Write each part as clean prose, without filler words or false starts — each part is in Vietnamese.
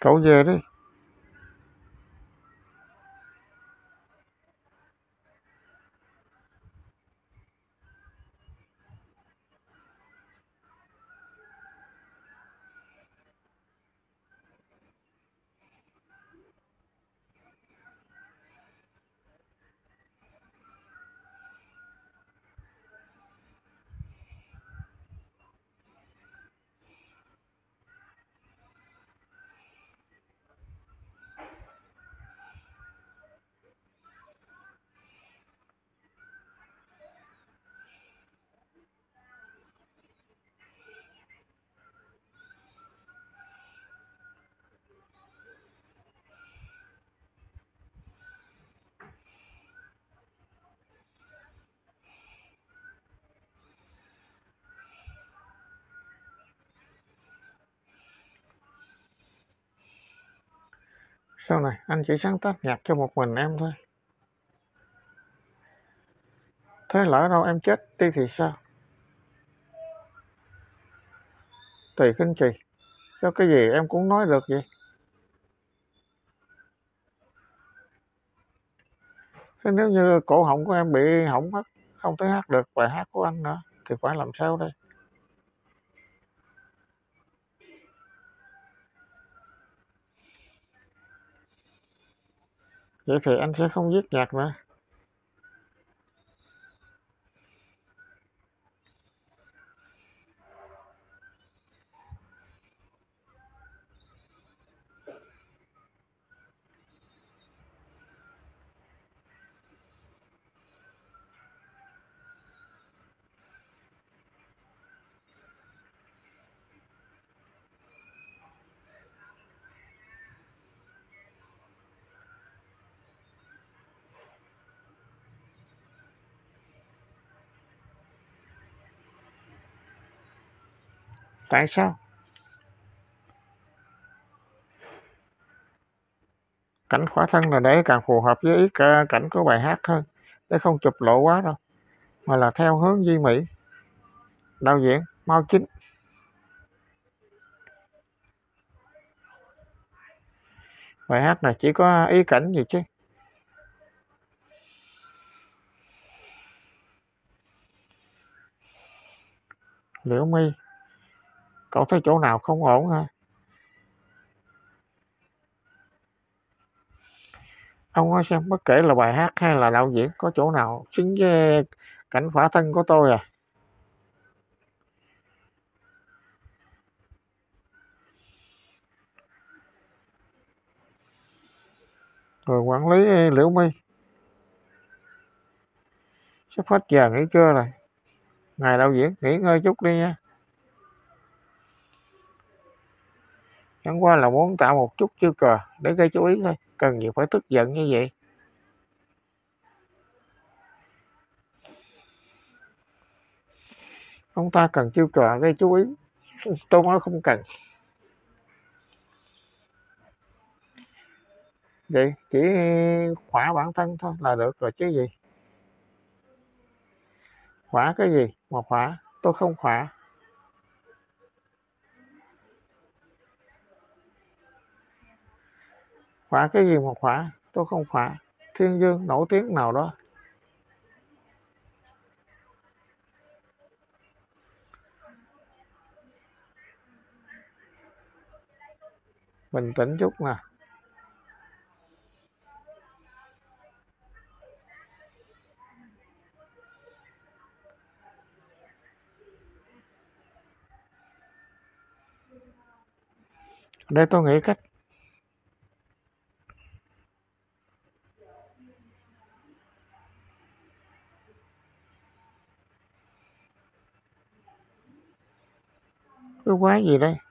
Cậu về đi. Sau này anh chỉ sáng tác nhạc cho một mình em thôi. Thế lỡ đâu em chết đi thì sao? Tùy khinh trì, cho cái gì em cũng nói được vậy. Thế nếu như cổ họng của em bị hỏng mất, không thể hát được bài hát của anh nữa, thì phải làm sao đây? Vậy thì anh sẽ không viết nhạc nữa. Tại sao? Cảnh khỏa thân là để càng phù hợp với ý cảnh của bài hát hơn, để không chụp lộ quá đâu, mà là theo hướng duy mỹ. Đạo diễn Mao Chính. Bài hát này chỉ có ý cảnh gì chứ? Liễu My, cậu thấy chỗ nào không ổn hả? Ông nói xem, bất kể là bài hát hay là đạo diễn, có chỗ nào xứng với cảnh khỏa thân của tôi à? Người quản lý Liễu My, sắp hết giờ nghỉ trưa rồi. Ngài đạo diễn nghỉ ngơi chút đi nha. Chẳng qua là muốn tạo một chút chiêu cờ để gây chú ý thôi, cần gì phải tức giận như vậy. Ông ta cần chiêu cờ gây chú ý, tôi nói không cần. Vậy chỉ khỏa bản thân thôi là được rồi chứ gì. Khỏa cái gì mà khỏa, tôi không khỏa. Khỏa cái gì mà khỏa, tôi không khỏa. Thiên Dương nổi tiếng nào đó. Bình tĩnh chút nè. Để tôi nghĩ cách. Cái quái gì đây?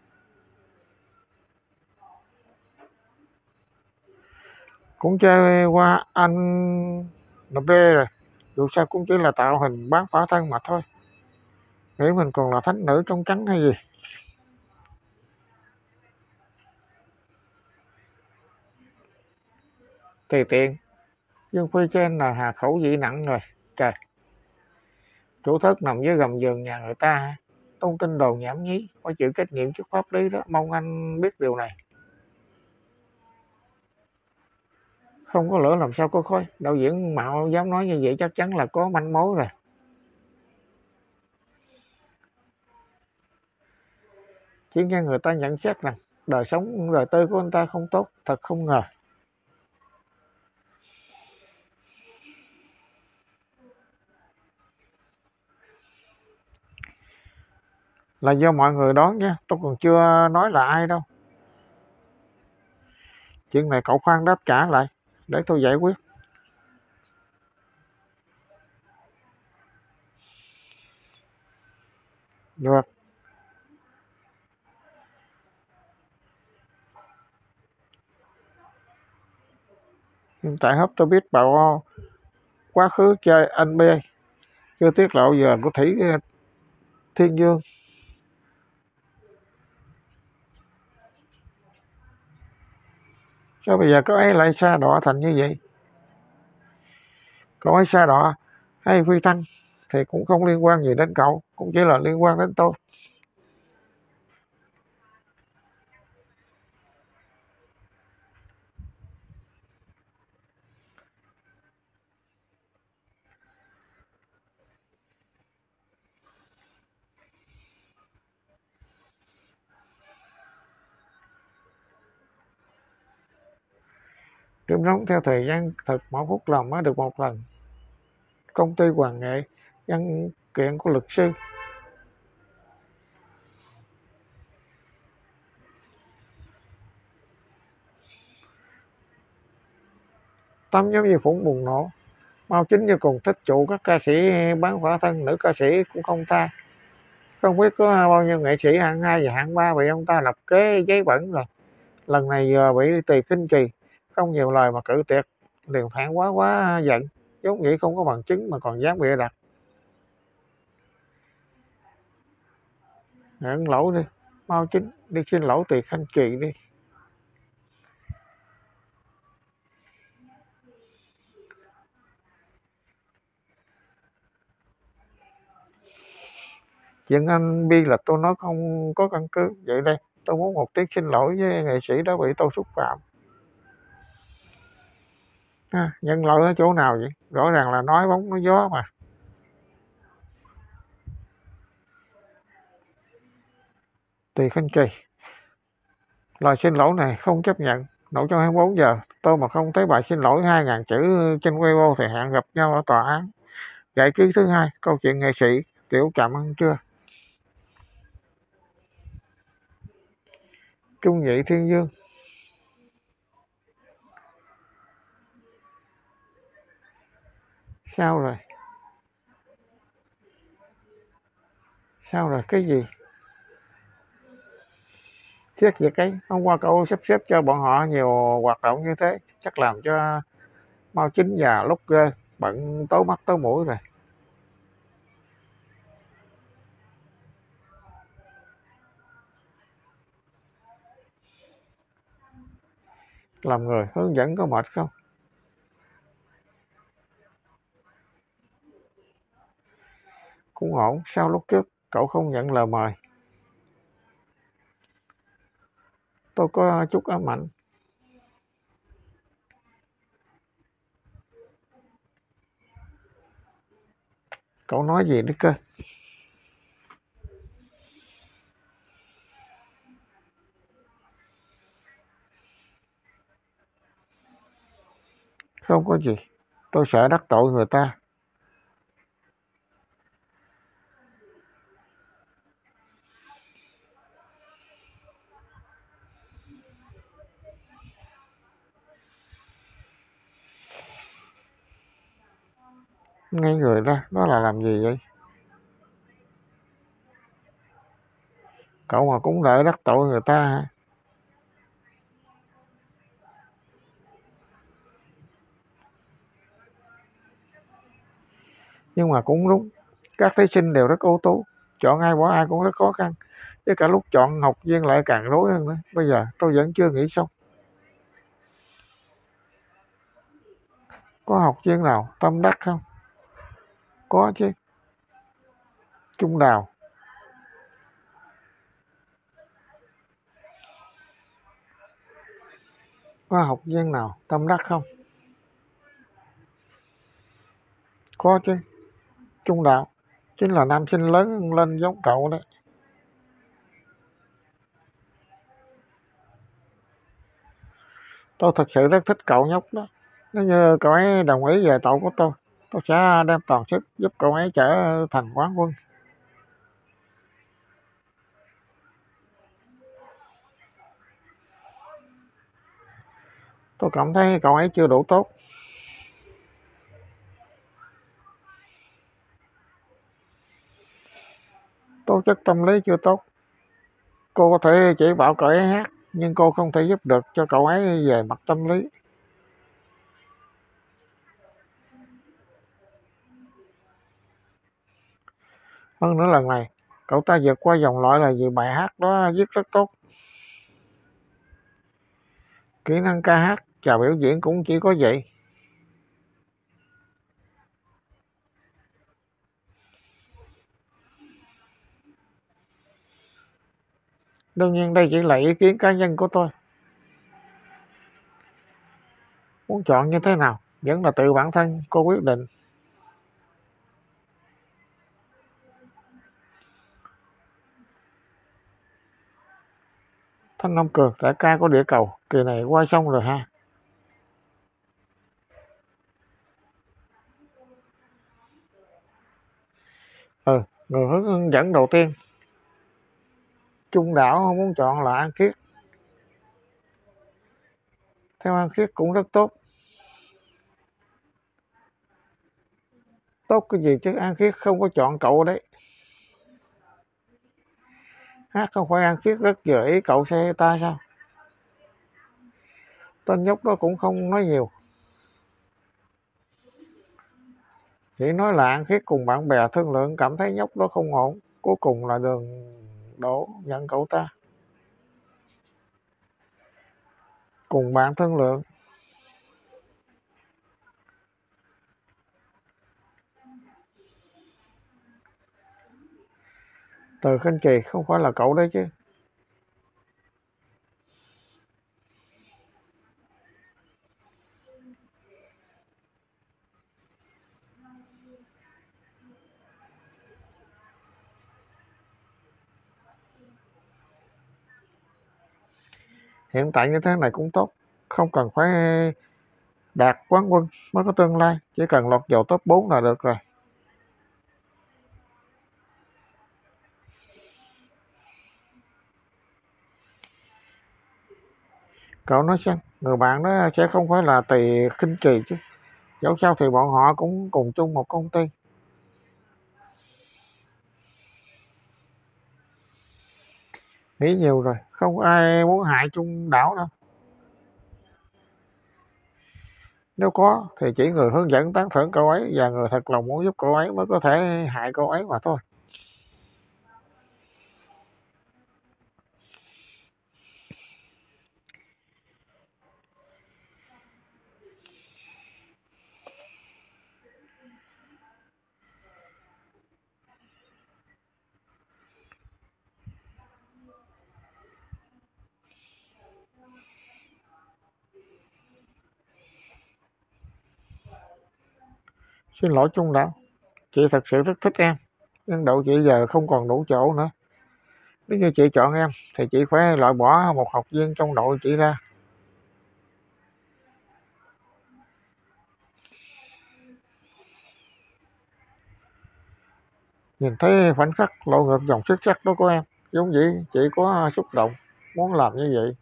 Cũng chơi qua anh NB rồi. Dù sao cũng chỉ là tạo hình bán phả thân mà thôi. Nghĩ mình còn là thánh nữ trong trắng hay gì? Tùy tiện. Dương Phi trên là hà khẩu vị nặng rồi. Trời, chủ thất nằm dưới gầm giường nhà người ta hả? Tung tin đồn nhảm nhí, phải chịu trách nhiệm trước pháp lý đó, mong anh biết điều này. Không có lửa làm sao có khói. Đạo diễn Mạo dám nói như vậy chắc chắn là có manh mối rồi. Chỉ nghe người ta nhận xét rằng đời sống đời tư của anh ta không tốt, thật không ngờ. Là do mọi người đoán nha, tôi còn chưa nói là ai đâu. Chuyện này cậu khoan đáp trả lại, để tôi giải quyết. Được. Hiện tại hấp tôi biết bảo quá khứ chơi anh B, chưa tiết lộ giờ của Thủy Thiên Dương. Sao bây giờ có ấy lại sa đọa thành như vậy? Cậu ấy sa đọa hay phi thăng thì cũng không liên quan gì đến cậu, cũng chỉ là liên quan đến tôi. Đêm nóng theo thời gian thực mỗi phút làm mới được một lần. Công ty Hoàng Nghệ văn kiện của luật sư. 8 nhóm Di Phụng bùng nổ. Mao Chính như cùng thích trụ các ca sĩ bán khỏa thân, nữ ca sĩ cũng không tha. Không biết có bao nhiêu nghệ sĩ hạng 2 và hạng 3 bị ông ta lập kế giấy bẩn rồi. Lần này giờ bị Tỳ Khinh Trì không nhiều lời mà cự tuyệt, liền phản quá giận, vốn dĩ không có bằng chứng mà còn dám bịa đặt. Nhận lỗi đi, Mao Chính đi xin lỗi Tỳ Khinh Trì đi. Chuyện anh Bi là tôi nói không có căn cứ. Vậy đây, tôi muốn một tiếng xin lỗi với nghệ sĩ đó bị tôi xúc phạm. Nhận lỗi ở chỗ nào vậy? Rõ ràng là nói bóng nói gió mà. Tỳ Khinh Trì, lời xin lỗi này không chấp nhận. Nội trong 24 giờ, tôi mà không thấy bài xin lỗi 2.000 chữ trên Weibo thì hẹn gặp nhau ở tòa án. Giải ký thứ hai, câu chuyện nghệ sĩ Tiểu Trạm ăn trưa. Trung Nhị Thiên Dương. Sao rồi? Sao rồi? Cái gì? Xét việc ấy, hôm qua cậu sắp xếp cho bọn họ nhiều hoạt động như thế, chắc làm cho Mao Chính và lúc ghê, bận tối mắt tối mũi rồi. Làm người hướng dẫn có mệt không? Cũng ổn, sao lúc trước cậu không nhận lời mời? Tôi có chút ám ảnh. Cậu nói gì nữa cơ? Không có gì, tôi sợ đắc tội người ta. Ngay người ra, đó là làm gì vậy? Cậu mà cũng đợi đắc tội người ta hả? Nhưng mà cũng đúng, các thí sinh đều rất ưu tú, chọn ai bỏ ai cũng rất khó khăn. Với cả lúc chọn học viên lại càng rối hơn nữa. Bây giờ tôi vẫn chưa nghĩ xong. Có học viên nào tâm đắc không? Có chứ. Trung Đào. Có học viên nào tâm đắc không? Có chứ, Trung Đạo chính là nam sinh lớn lên giống cậu đấy. Tôi thật sự rất thích cậu nhóc đó. Nếu như cậu ấy đồng ý về tội của tôi sẽ đem toàn sức giúp cậu ấy trở thành quán quân. Tôi cảm thấy cậu ấy chưa đủ tốt, tố chất tâm lý chưa tốt. Cô có thể chỉ bảo cậu ấy hát, nhưng cô không thể giúp được cho cậu ấy về mặt tâm lý. Hơn nữa lần này, cậu ta vượt qua dòng loại là vì bài hát đó viết rất tốt. Kỹ năng ca hát và biểu diễn cũng chỉ có vậy. Đương nhiên đây chỉ là ý kiến cá nhân của tôi. Muốn chọn như thế nào, vẫn là tự bản thân cô quyết định. Thanh Long Cường, đại ca của địa cầu, kỳ này qua xong rồi ha. Ừ, người hướng dẫn đầu tiên, Trung Đảo muốn chọn là An Khiết. Theo An Khiết cũng rất tốt. Tốt cái gì chứ, An Khiết không có chọn cậu đấy. Hát không phải An Khiết rất vừa ý cậu xe ta sao? Tên nhóc đó cũng không nói nhiều, chỉ nói là An Khiết cùng bạn bè thương lượng cảm thấy nhóc đó không ổn. Cuối cùng là Đường Đỗ nhận cậu ta. Cùng bạn thương lượng. Từ Khinh Trì không phải là cậu đấy chứ. Hiện tại như thế này cũng tốt, không cần phải đạt quán quân mới có tương lai, chỉ cần lọt vào top 4 là được rồi. Cậu nói xem, người bạn đó sẽ không phải là Tỳ Khinh Trì chứ? Dẫu sao thì bọn họ cũng cùng chung một công ty. Nghĩ nhiều rồi, không ai muốn hại Trung Đảo đâu. Nếu có thì chỉ người hướng dẫn tán thưởng cậu ấy và người thật lòng muốn giúp cậu ấy mới có thể hại cậu ấy mà thôi. Xin lỗi Trung Đảo, chị thật sự rất thích em, nhưng đội chị giờ không còn đủ chỗ nữa. Nếu như chị chọn em thì chị phải loại bỏ một học viên trong đội chị ra. Nhìn thấy khoảnh khắc lộ ngược dòng xuất sắc đó của em, giống vậy chị có xúc động, muốn làm như vậy.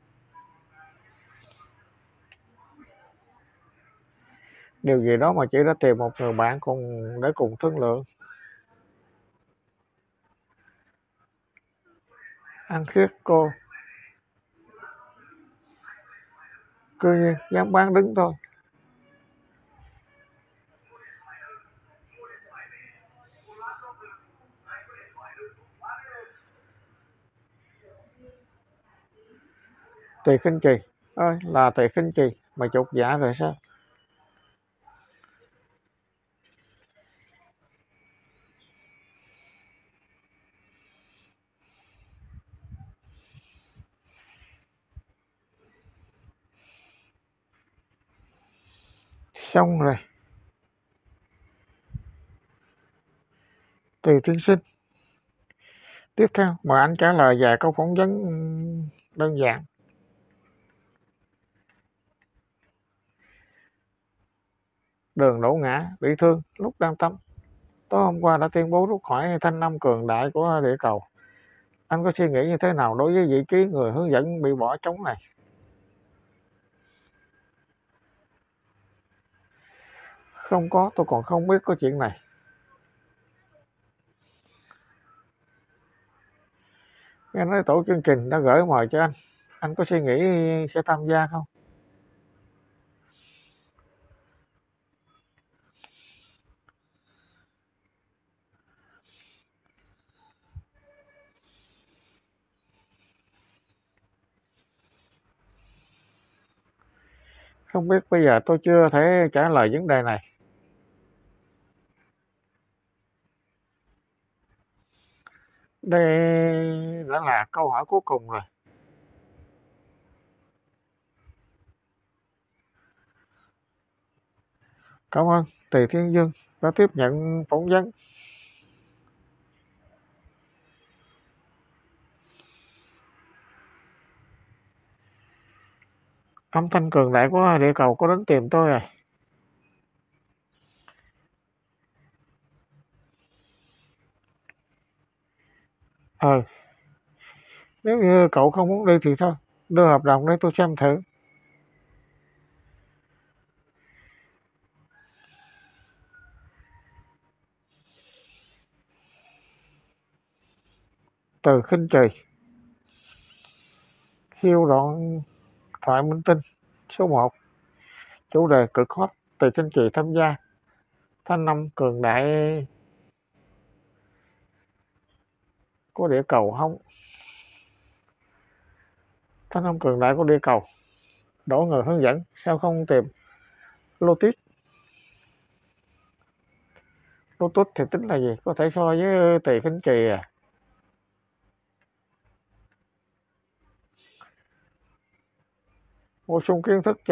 Điều gì đó mà chị đã tìm một người bạn để cùng thương lượng. Ăn khiết cô, cư nhiên dám bán đứng thôi. Tỳ Khinh Trì ơi, là Tỳ Khinh Trì mà chột dạ rồi sao? Xong rồi. Tùy tiên sinh. Tiếp theo, mời anh trả lời vài câu phỏng vấn đơn giản. Đường đổ ngã, bị thương lúc đang tắm. Tối hôm qua đã tuyên bố rút khỏi thanh năm cường đại của địa cầu. Anh có suy nghĩ như thế nào đối với vị trí người hướng dẫn bị bỏ trống này? Không có, tôi còn không biết có chuyện này. Nghe nói tổ chương trình đã gửi mời cho anh có suy nghĩ sẽ tham gia không? Không biết, bây giờ tôi chưa thể trả lời vấn đề này. Đây đã là câu hỏi cuối cùng rồi. Cảm ơn Tề Thiên Dương đã tiếp nhận phỏng vấn. Âm thanh cường đại của địa cầu có đến tìm tôi à? Ờ, nếu như cậu không muốn đi thì thôi, đưa hợp đồng để tôi xem thử. Từ khinh trì, khiêu đoạn thoại minh tinh số 1, chủ đề cực hot, Từ khinh trì tham gia thanh năm cường đại của địa cầu không? Thanh năm cường đại của địa cầu, đổ người hướng dẫn, sao không tìm Lotus? Lotus thì tính là gì? Có thể so với Tỳ khinh trì à? Bổ sung kiến thức cho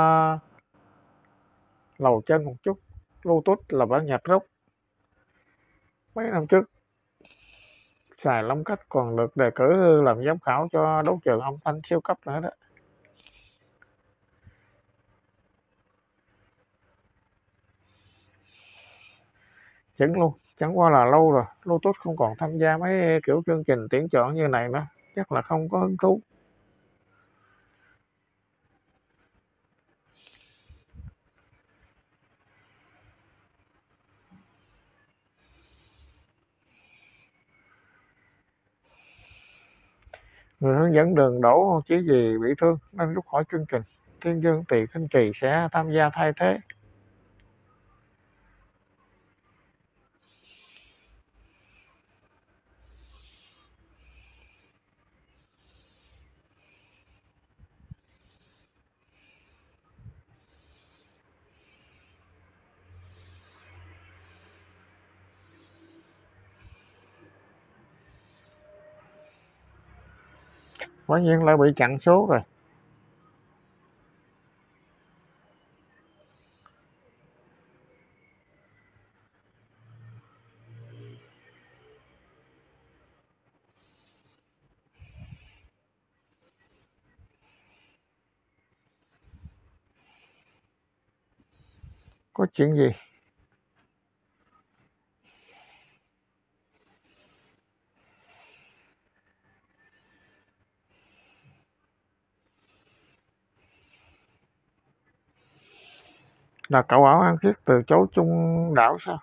lầu trên một chút. Lotus là bản nhạc rock, mấy năm trước xài Long Cách còn được đề cử làm giám khảo cho đấu trường âm thanh siêu cấp nữa đó. Chuẩn luôn, chẳng qua là lâu rồi Lotus không còn tham gia mấy kiểu chương trình tuyển chọn như này nữa, chắc là không có hứng thú. Người hướng dẫn đường đổ chỉ vì bị thương nên rút khỏi chương trình. Thiên Dương Tỳ khinh trì sẽ tham gia thay thế. Quả nhiên lại bị chặn số rồi. Có chuyện gì? Là cậu ảo An Khiết từ chối chung đảo sao?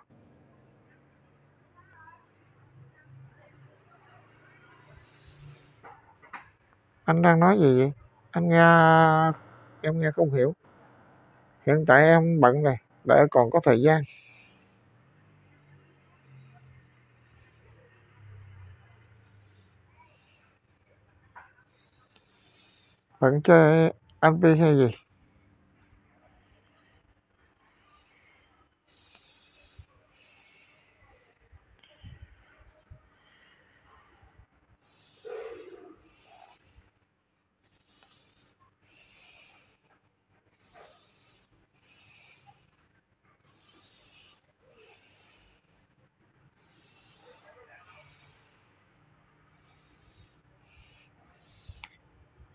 Anh đang nói gì vậy? Anh nghe em nghe không hiểu. Hiện tại em bận rồi, đợi còn có thời gian. Bận chơi anh Pi hay gì?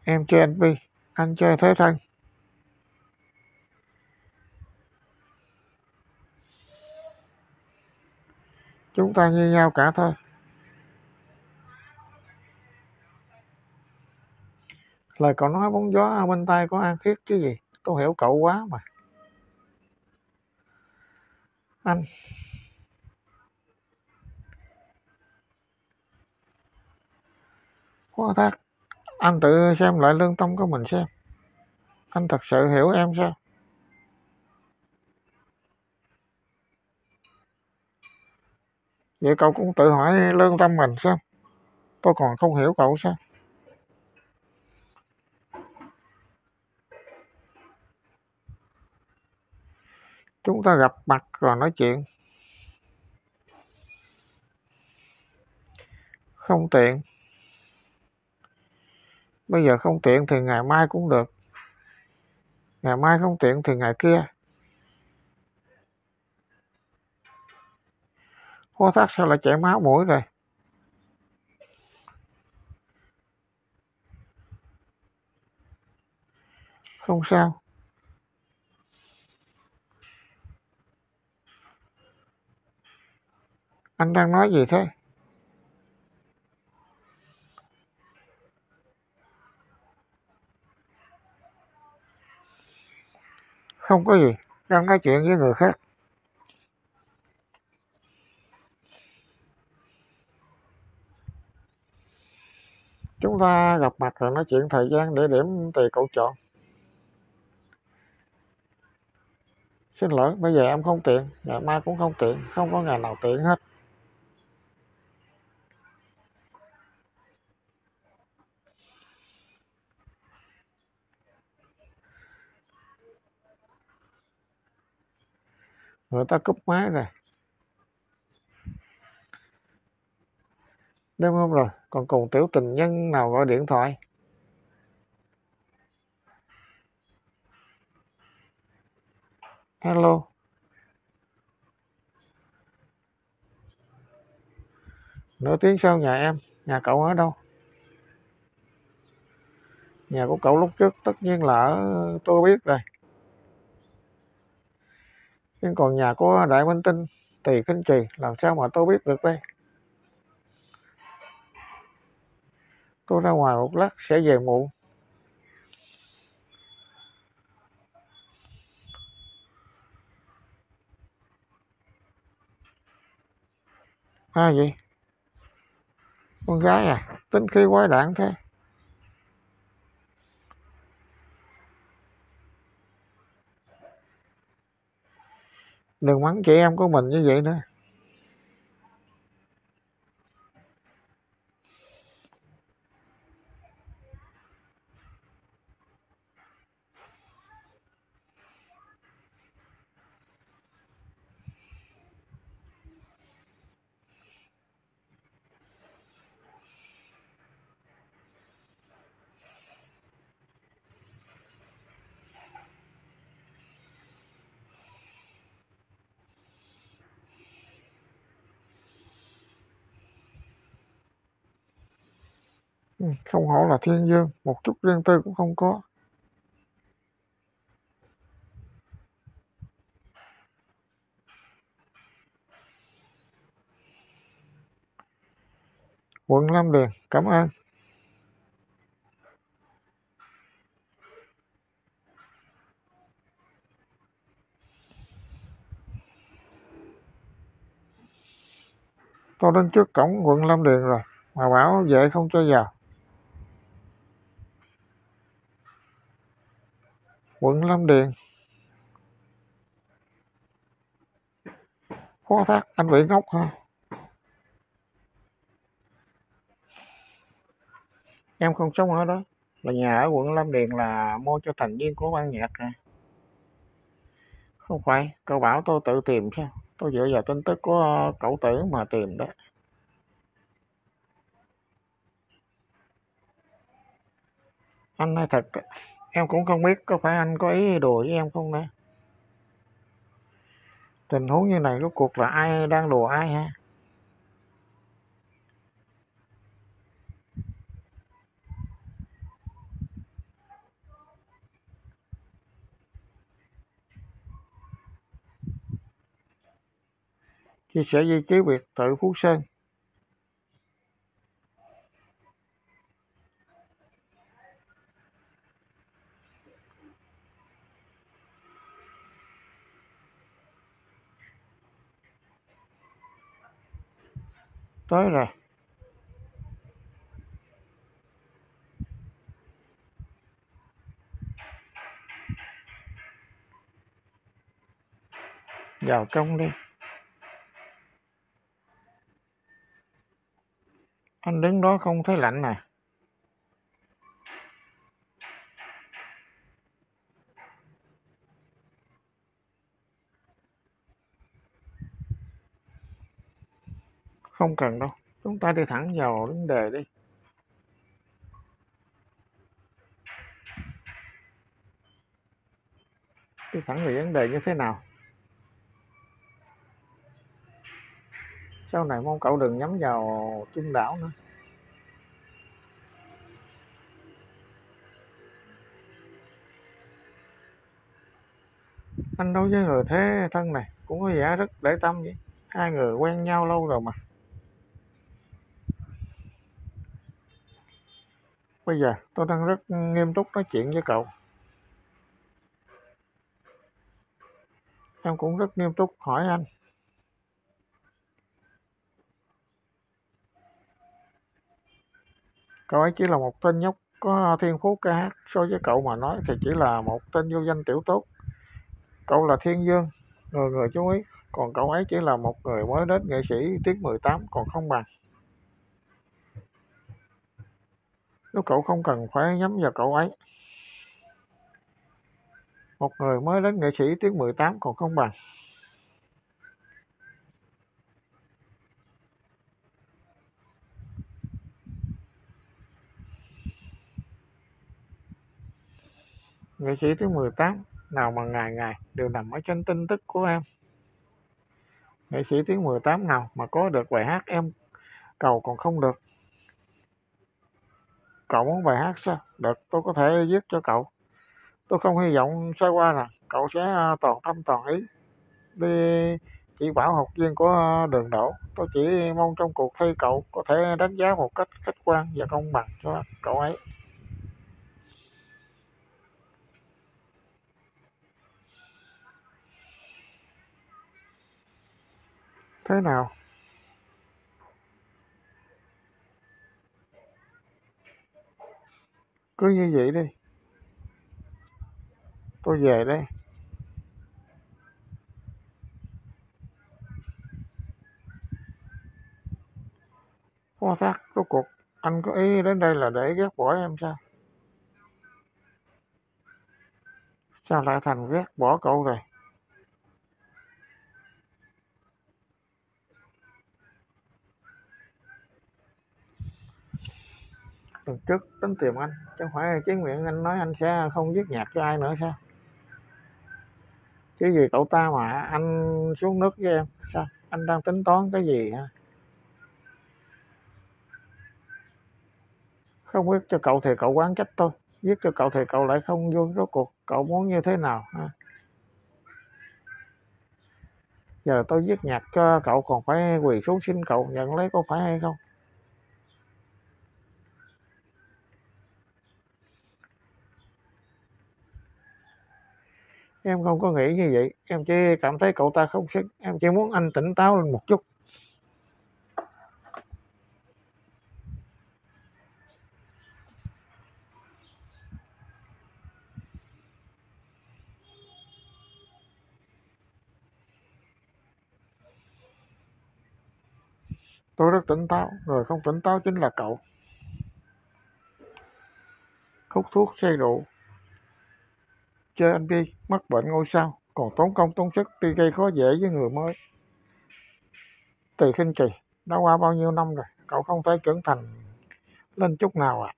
Em chơi NP, anh chơi thế thân. Chúng ta như nhau cả thôi. Lời cậu nói bóng gió bên tai có An Khiết chứ gì. Tôi hiểu cậu quá mà. Anh, Phó Thác, anh tự xem lại lương tâm của mình xem. Anh thật sự hiểu em sao? Vậy cậu cũng tự hỏi lương tâm mình xem. Tôi còn không hiểu cậu sao? Chúng ta gặp mặt rồi nói chuyện. Không tiện. Bây giờ không tiện thì ngày mai cũng được. Ngày mai không tiện thì ngày kia. Phó Thác sao lại chảy máu mũi rồi? Không sao. Anh đang nói gì thế? Không có gì. Đang nói chuyện với người khác. Chúng ta gặp mặt rồi nói chuyện thời gian, địa điểm tùy cậu chọn. Xin lỗi, bây giờ em không tiện, ngày mai cũng không tiện, không có ngày nào tiện hết. Người ta cúp máy rồi. Đêm hôm rồi, còn cùng tiểu tình nhân nào gọi điện thoại. Hello, nửa tiếng sau nhà em, nhà cậu ở đâu? Nhà của cậu lúc trước tất nhiên là ở tôi biết rồi. Nhưng còn nhà của Đại Minh Tinh, Tỳ Khinh Trì, làm sao mà tôi biết được đây? Tôi ra ngoài một lát sẽ về muộn. Gì? Con gái à? Tính khí quái đản thế. Đừng mắng chị em của mình như vậy nữa. Không hổ là thiên dương, một chút riêng tư cũng không có. Quận Lam Điền, cảm ơn. Tôi đến trước cổng quận Lam Điền rồi, mà bảo vệ không cho vào. Quận Lam Điền. Phó Thác, anh bị ngốc hả? Em không sống ở đó. Là nhà ở quận Lam Điền là mua cho thành viên của ban nhạc nè. Không phải, cậu bảo tôi tự tìm sao? Tôi dựa vào tin tức của cậu Tử mà tìm đó. Anh nói thật, em cũng không biết có phải anh có ý đùa với em không nữa. Tình huống như này rốt cuộc là ai đang đùa ai ha? Chia sẻ di chí biệt thự Phú Sơn. Tới rồi. Vào trong đi. Anh đứng đó không thấy lạnh à? Không cần đâu, chúng ta đi thẳng vào vấn đề đi. Đi thẳng về vấn đề như thế nào? Sau này mong cậu đừng nhắm vào Trung Đảo nữa. Anh đối với người thế thân này cũng có vẻ rất để tâm vậy. Hai người quen nhau lâu rồi mà. Bây giờ tôi đang rất nghiêm túc nói chuyện với cậu. Em cũng rất nghiêm túc hỏi anh. Cậu ấy chỉ là một tên nhóc có thiên phú ca hát, so với cậu mà nói thì chỉ là một tên vô danh tiểu tốt. Cậu là thiên vương, người người chú ý, còn cậu ấy chỉ là một người mới đến nghệ sĩ tiết 18 còn không bằng. Nếu cậu không cần phải nhắm vào cậu ấy. Một người mới đến nghệ sĩ tiết 18 còn không bằng. Nghệ sĩ tiết 18 nào mà ngày ngày đều nằm ở trên tin tức của em. Nghệ sĩ tiết 18 nào mà có được bài hát em cầu còn không được. Cậu muốn bài hát sao? Được, tôi có thể viết cho cậu. Tôi không hy vọng sai qua là cậu sẽ toàn tâm toàn ý đi chỉ bảo học viên của Đường Đỗ. Tôi chỉ mong trong cuộc thi cậu có thể đánh giá một cách khách quan và công bằng cho cậu ấy. Thế nào? Cứ như vậy đi. Tôi về đây. Phó Thác, rốt cuộc anh có ý đến đây là để ghét bỏ em sao? Sao lại thành ghét bỏ cậu rồi? Tuần trước tính tìm anh, chẳng phải chính miệng anh nói anh sẽ không viết nhạc cho ai nữa sao? Chứ gì cậu ta mà anh xuống nước với em, sao? Anh đang tính toán cái gì hả? Không viết cho cậu thì cậu oán trách tôi, viết cho cậu thì cậu lại không vui, rốt cuộc cậu muốn như thế nào ha? Giờ tôi viết nhạc cho cậu còn phải quỳ xuống xin cậu nhận lấy, có phải hay không? Em không có nghĩ như vậy, em chỉ cảm thấy cậu ta không xứng, em chỉ muốn anh tỉnh táo lên một chút. Tôi rất tỉnh táo, người không tỉnh táo chính là cậu. Hút thuốc say rượu, chơi anh đi, mắc bệnh ngôi sao, còn tốn công tốn sức đi gây khó dễ với người mới. Tỳ khinh trì, đã qua bao nhiêu năm rồi, cậu không thể trưởng thành lên chút nào à?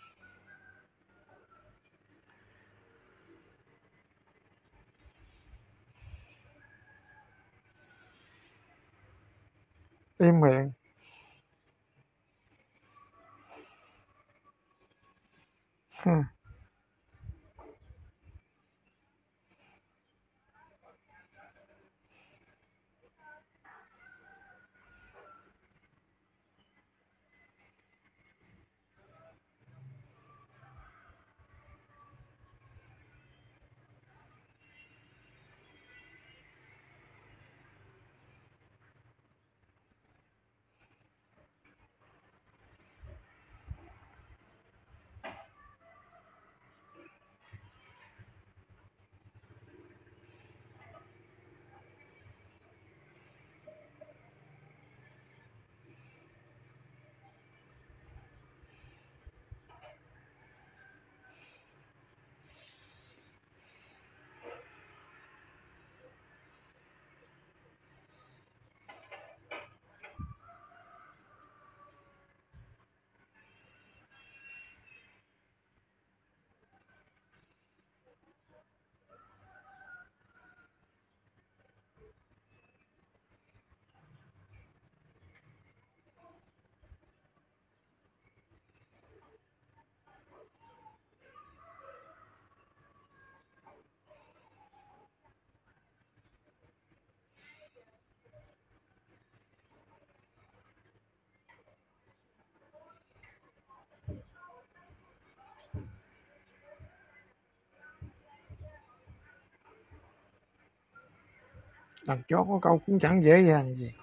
Im miệng. Hừ. Thằng chó có câu cũng chẳng dễ dàng gì.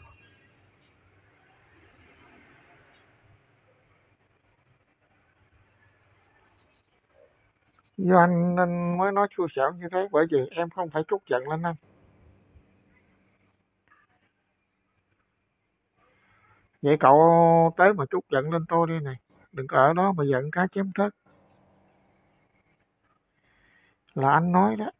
Do anh nên mới nói xui xẻo như thế, bởi vì em không phải trút giận lên anh. Vậy cậu tới mà trút giận lên tôi đi này. Đừng có ở đó mà giận cá chém thớt. Là anh nói đó.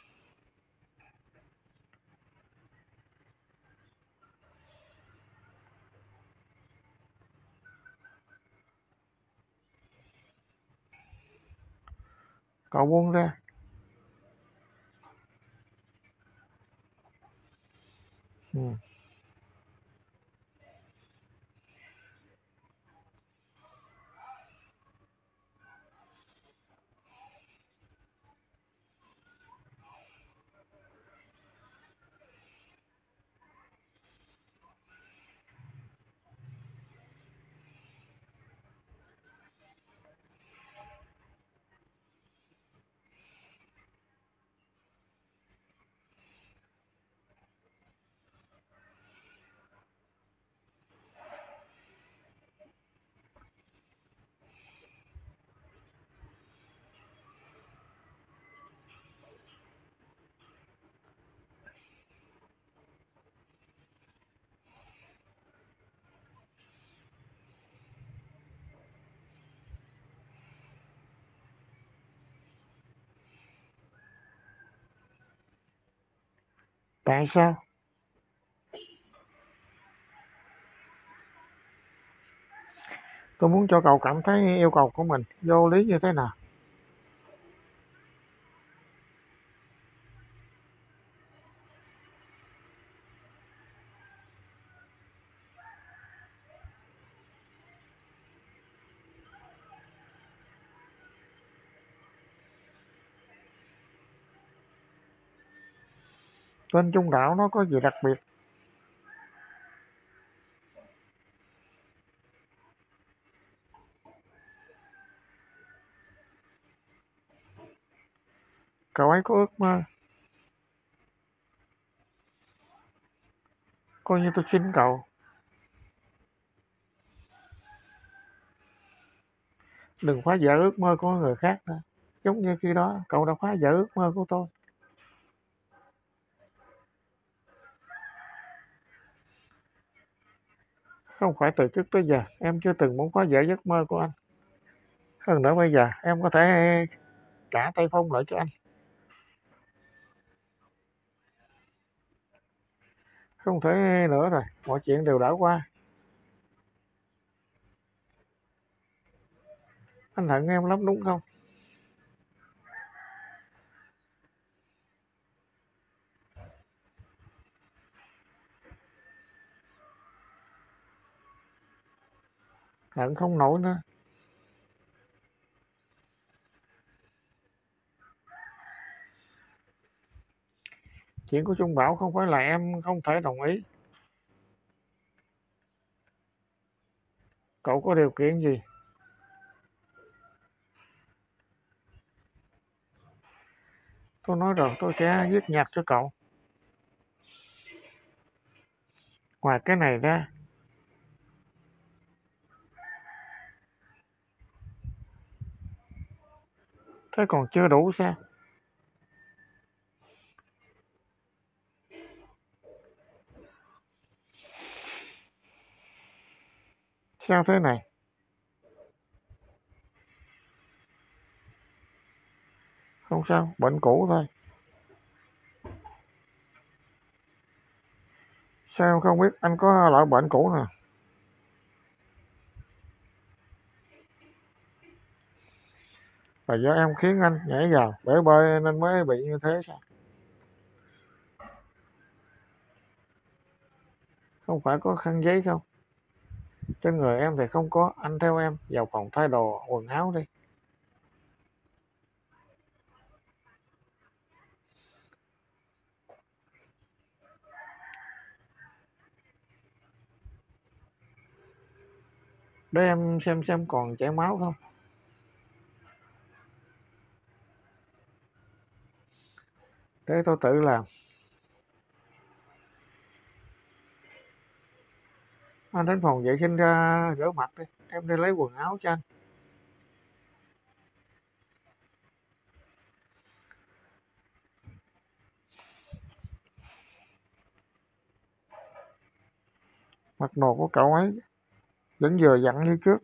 Cậu buông ra. Ừ. Tại sao? Tôi muốn cho cậu cảm thấy yêu cầu của mình vô lý như thế nào. Tên Trung Đạo nó có gì đặc biệt? Cậu ấy có ước mơ. Coi như tôi xin cậu. Đừng phá vỡ ước mơ của người khác nữa. Giống như khi đó cậu đã phá vỡ ước mơ của tôi. Không phải từ trước tới giờ em chưa từng muốn phá vỡ giấc mơ của anh. Hơn nữa bây giờ em có thể trả tay Phong lại cho anh. Không thể nữa rồi, mọi chuyện đều đã qua. Anh hận em lắm đúng không? Hận không nổi nữa. Chuyện của Trung Bảo không phải là em không thể đồng ý. Cậu có điều kiện gì? Tôi nói rồi, tôi sẽ viết nhạc cho cậu. Ngoài cái này ra, thế còn chưa đủ sao? Sao thế này? Không sao, bệnh cũ thôi. Sao em không biết anh có loại bệnh cũ nè? Là do em khiến anh nhảy vào bể bơi nên mới bị như thế sao? Không phải có khăn giấy không? Trên người em thì không có, anh theo em vào phòng thay đồ quần áo đi. Để em xem còn chảy máu không. Để tôi tự làm. Anh đến phòng vệ sinh ra rửa mặt đi, em đi lấy quần áo cho anh. Mặt đồ của cậu ấy vẫn vừa dặn như trước.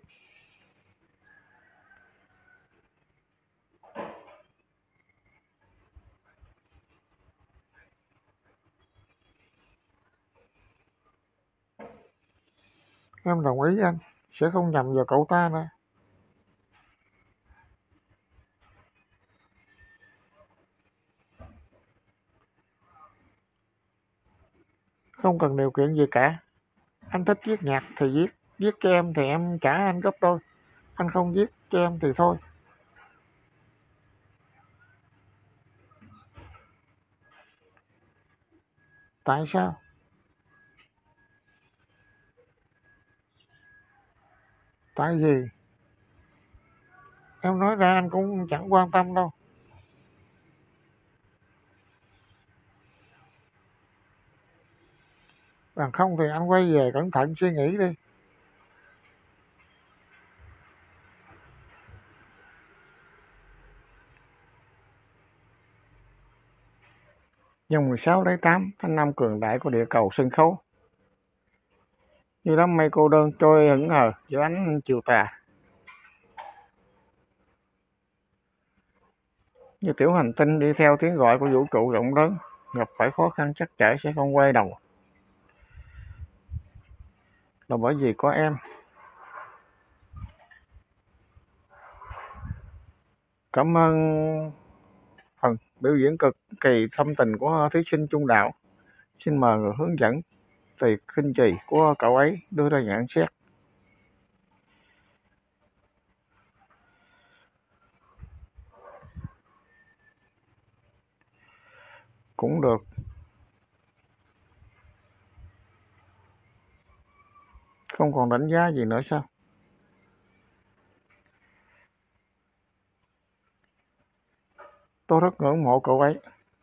Em đồng ý với anh, sẽ không nhầm vào cậu ta nữa. Không cần điều kiện gì cả. Anh thích viết nhạc thì viết, viết cho em thì em trả anh gấp đôi. Anh không viết cho em thì thôi. Tại sao? Tại vì em nói ra anh cũng chẳng quan tâm đâu. Bằng không thì anh quay về cẩn thận suy nghĩ đi. Nhưng 16/8 tháng năm cường đại của địa cầu sân khấu, như đám mây cô đơn trôi hững hờ giữa ánh chiều tà, như tiểu hành tinh đi theo tiếng gọi của vũ trụ rộng lớn, gặp phải khó khăn chắc chắn sẽ không quay đầu. Là bởi vì có em. Cảm ơn phần biểu diễn cực kỳ thâm tình của thí sinh Trung Đạo. Xin mời người hướng dẫn Tiệc Kinh Trì của cậu ấy đưa ra nhận xét. Cũng được. Không còn đánh giá gì nữa sao? Tôi rất ngưỡng mộ cậu ấy.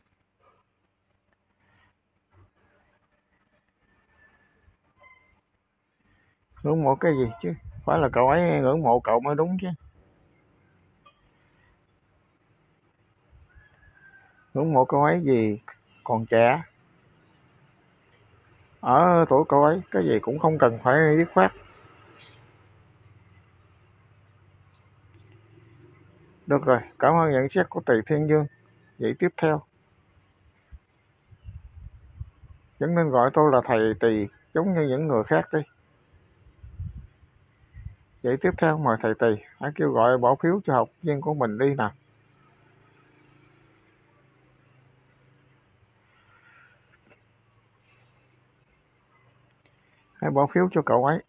Ngưỡng mộ cái gì chứ? Phải là cậu ấy ngưỡng mộ cậu mới đúng chứ. Ngưỡng mộ cậu ấy vì còn trẻ. Ở tuổi cậu ấy, cái gì cũng không cần phải dứt khoát. Được rồi, cảm ơn nhận xét của Tỳ Thiên Dương. Vậy tiếp theo, vẫn nên gọi tôi là thầy Tỳ giống như những người khác đi. Vậy tiếp theo mời thầy Tỳ hãy kêu gọi bỏ phiếu cho học viên của mình đi nào. Hãy bỏ phiếu cho cậu ấy.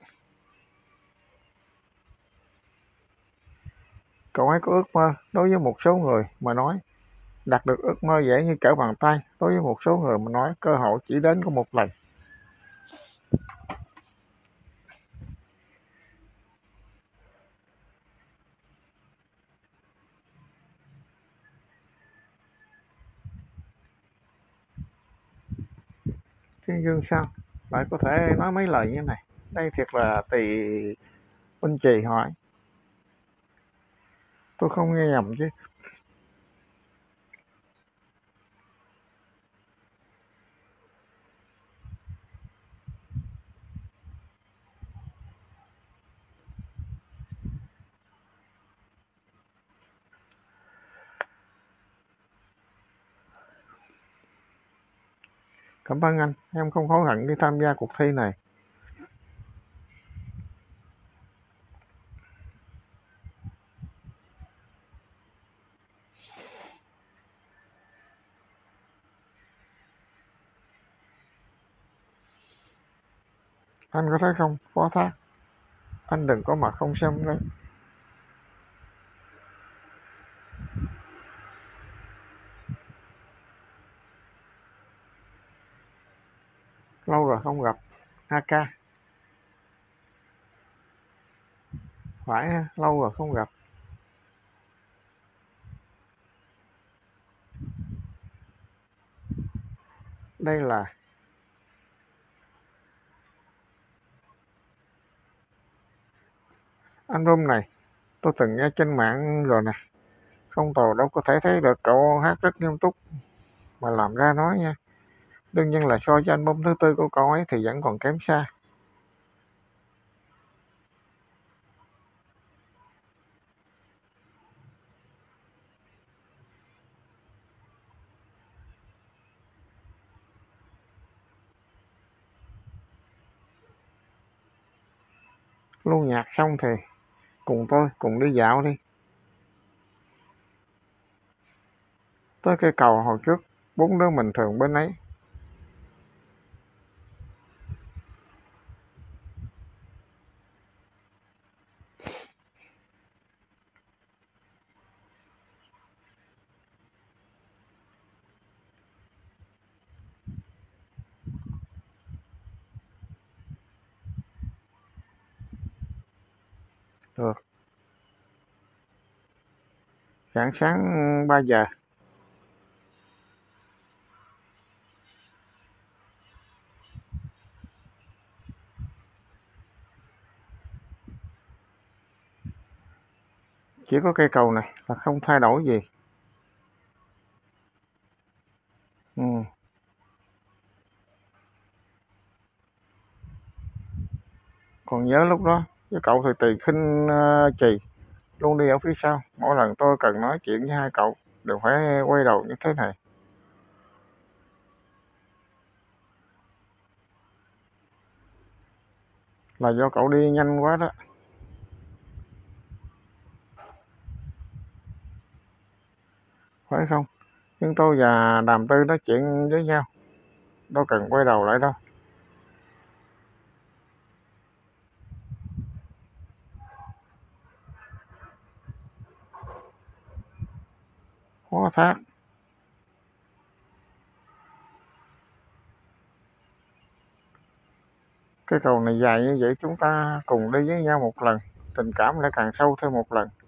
Cậu ấy có ước mơ, đối với một số người mà nói đạt được ước mơ dễ như trở bàn tay, đối với một số người mà nói cơ hội chỉ đến có một lần. Thiên Dương sao lại có thể nói mấy lời như này? Đây thiệt là Tỳ Minh Trì hỏi. Tôi không nghe nhầm chứ? Cảm ơn anh, em không hối hận đi tham gia cuộc thi này. Anh có thấy không, Phó Thác? Anh đừng có mà không xem đấy. Lâu rồi không gặp. AK. Phải ha, lâu rồi không gặp. Đây là Album này tôi từng nghe trên mạng rồi nè, không tồi đâu có thể thấy được cậu hát rất nghiêm túc mà làm ra nói nha. Đương nhiên là so với album thứ tư của cậu ấy thì vẫn còn kém xa. Lưu nhạc xong thì cùng tôi cùng đi dạo đi, tới cây cầu hồi trước, bốn đứa mình thường bên ấy. Được, rạng sáng 3 giờ. Chỉ có cây cầu này là không thay đổi gì. Ừ. Còn nhớ lúc đó với cậu thì tùy khinh chì luôn đi ở phía sau, mỗi lần tôi cần nói chuyện với hai cậu đều phải quay đầu như thế này. Là do cậu đi nhanh quá đó, phải không? Nhưng tôi và Đàm Tư nói chuyện với nhau, đâu cần quay đầu lại đâu. Hóa thác, cái cầu này dài như vậy chúng ta cùng đi với nhau một lần, tình cảm lại càng sâu thêm một lần.